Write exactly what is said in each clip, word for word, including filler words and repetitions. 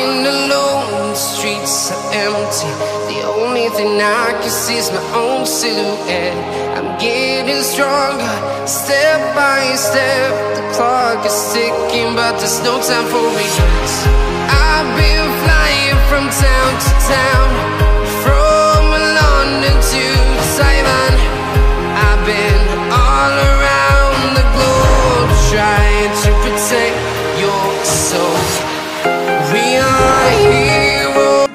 walking alone, the streets are empty. The only thing I can see is my own silhouette. I'm getting stronger, step by step. The clock is ticking, but there's no time for regrets. I've been flying from town to town, from London to Taiwan. I've been all around the globe, trying to protect your soul. We are heroes.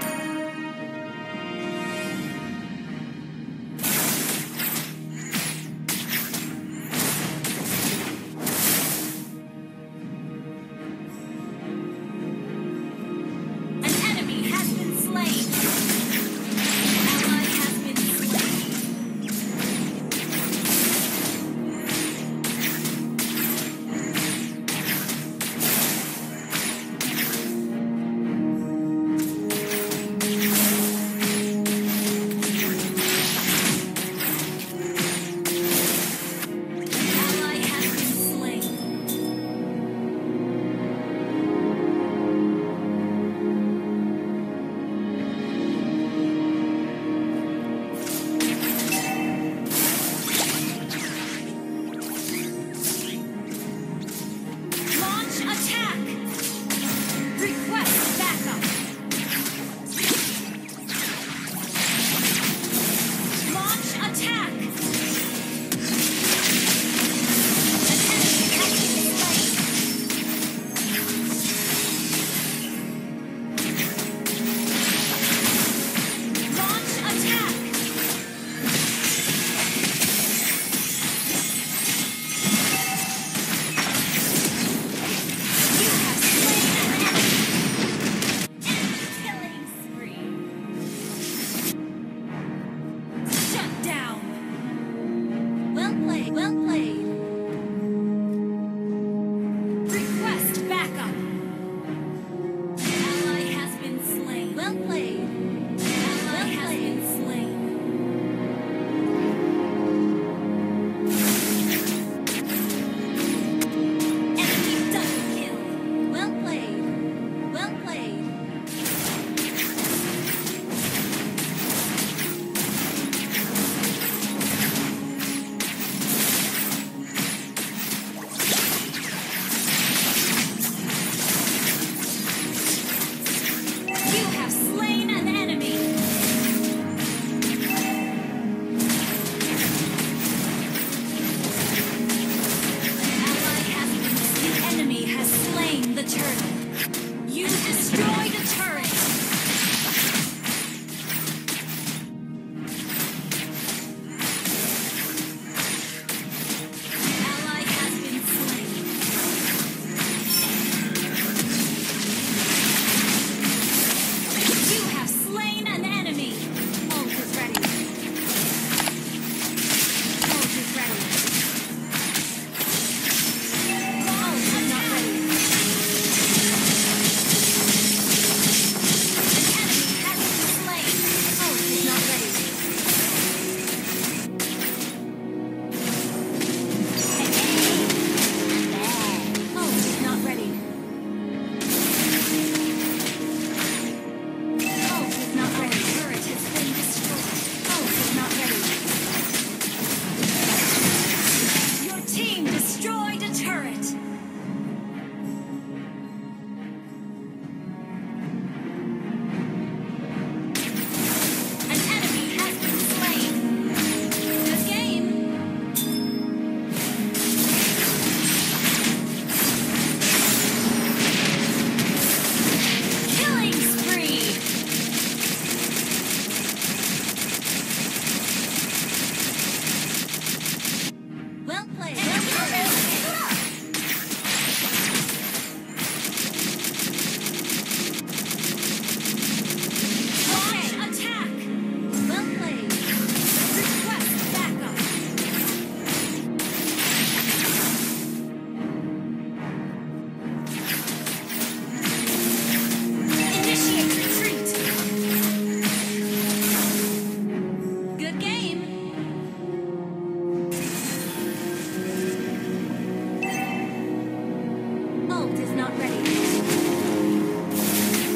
An enemy has been slain. An ally has been ult is not ready.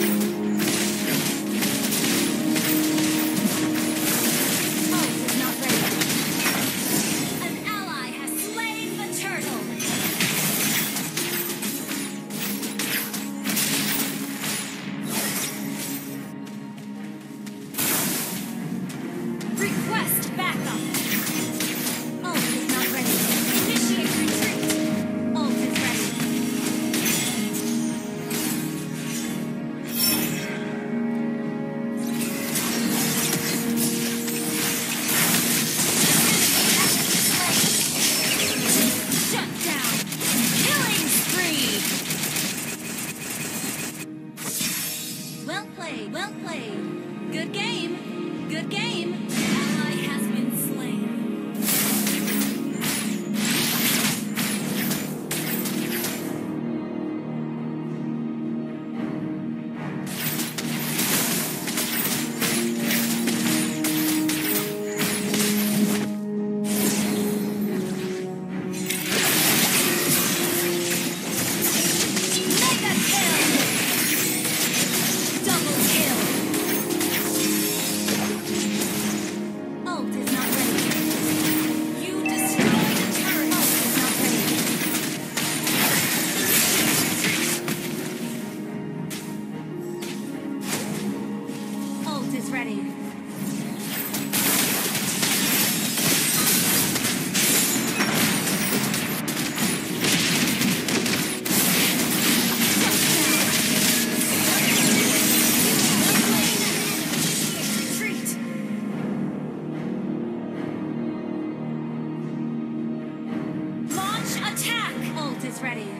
is ready.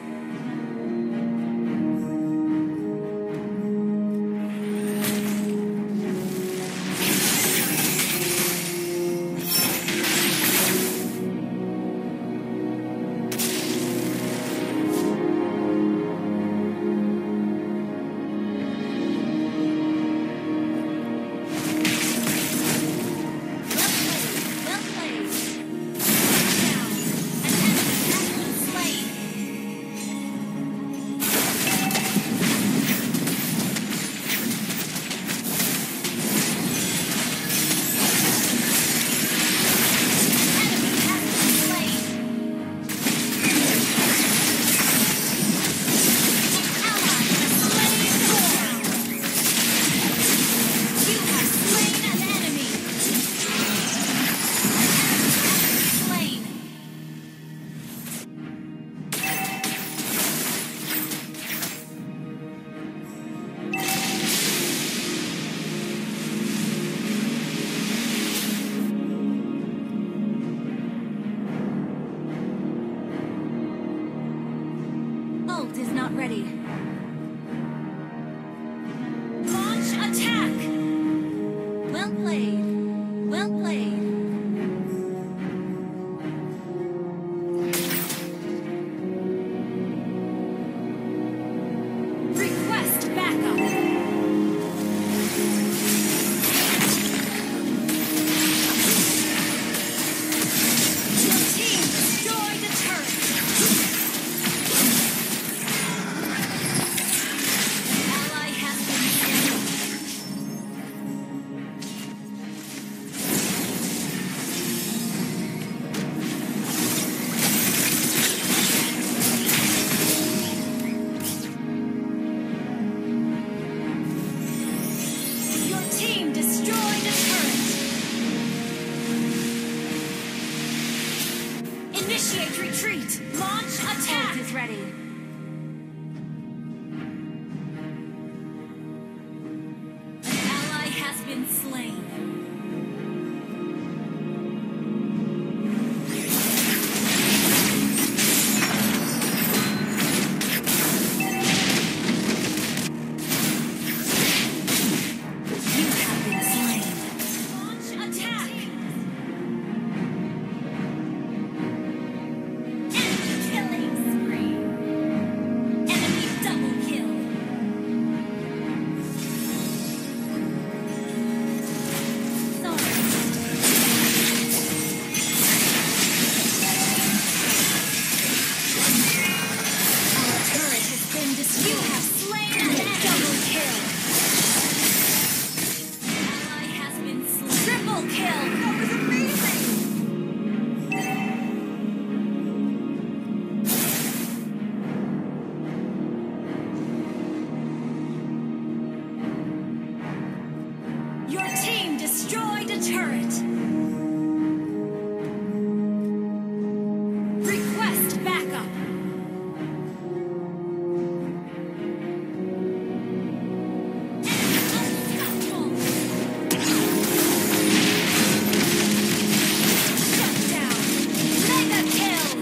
Is not ready. Launch attack! Well played. Well played. Request backup. Your team destroyed the turret. Initiate retreat! Launch attack! Ult is ready. An ally has been slain. Destroyed a turret. Request backup. Shut down. Mega kill.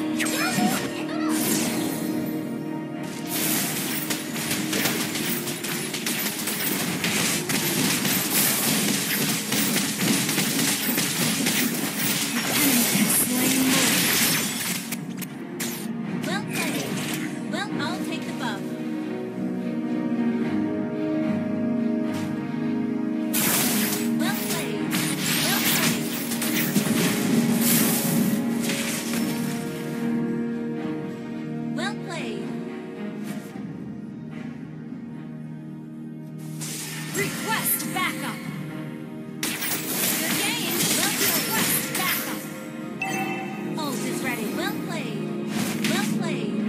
Request backup. Good game. Well request backup. Ult is ready. Well played. Well played.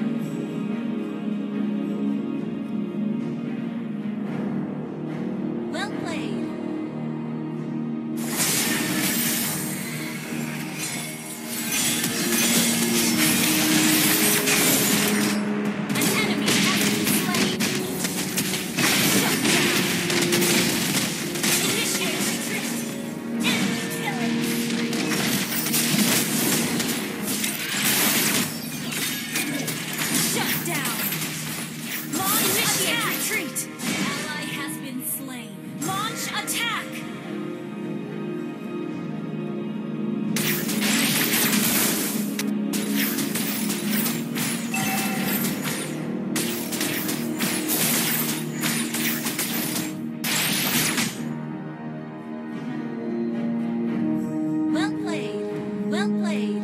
Well played. An enemy has been slain. Shut down. retreat. Ally has been slain. Launch attack. Well played. Well played.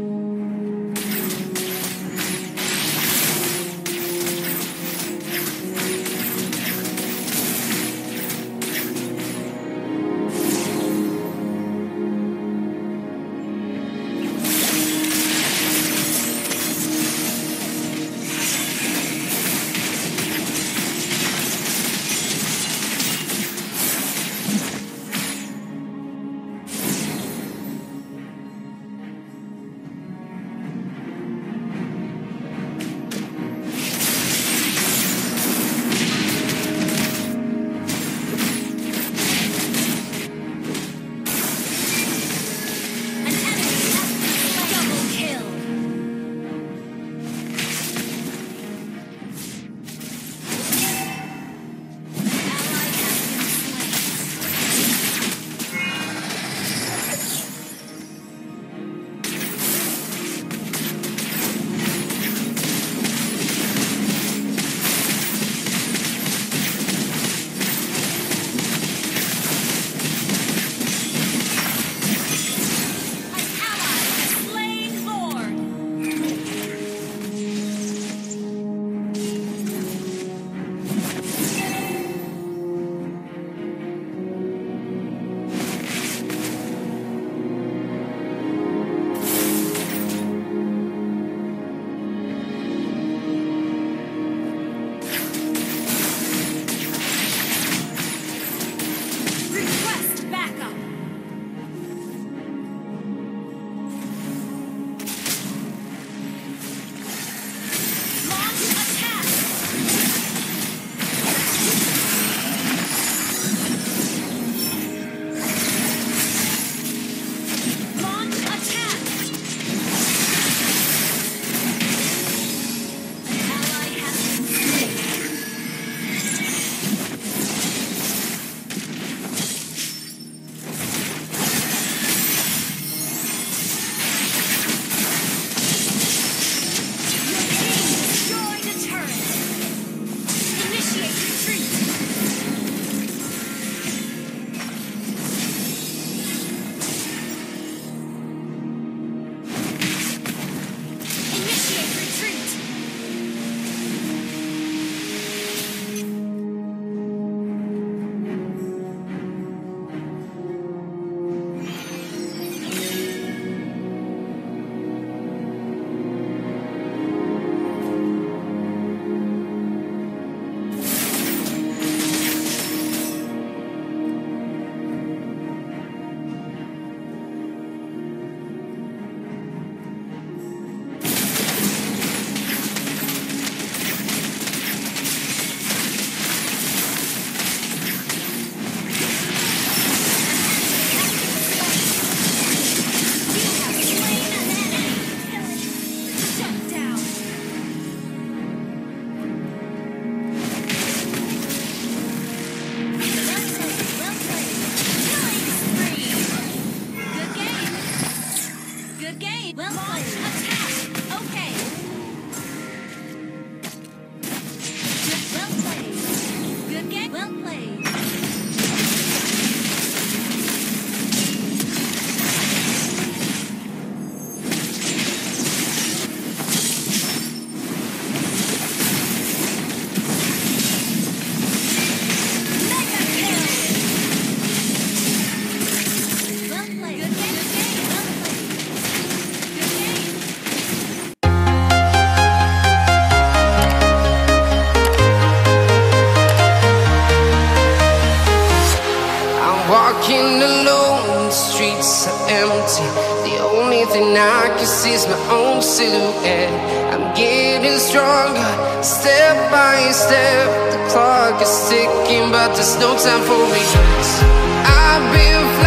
Walking alone, the streets are empty. The only thing I can see is my own silhouette. I'm getting stronger, step by step. The clock is ticking, but there's no time for regrets. I've been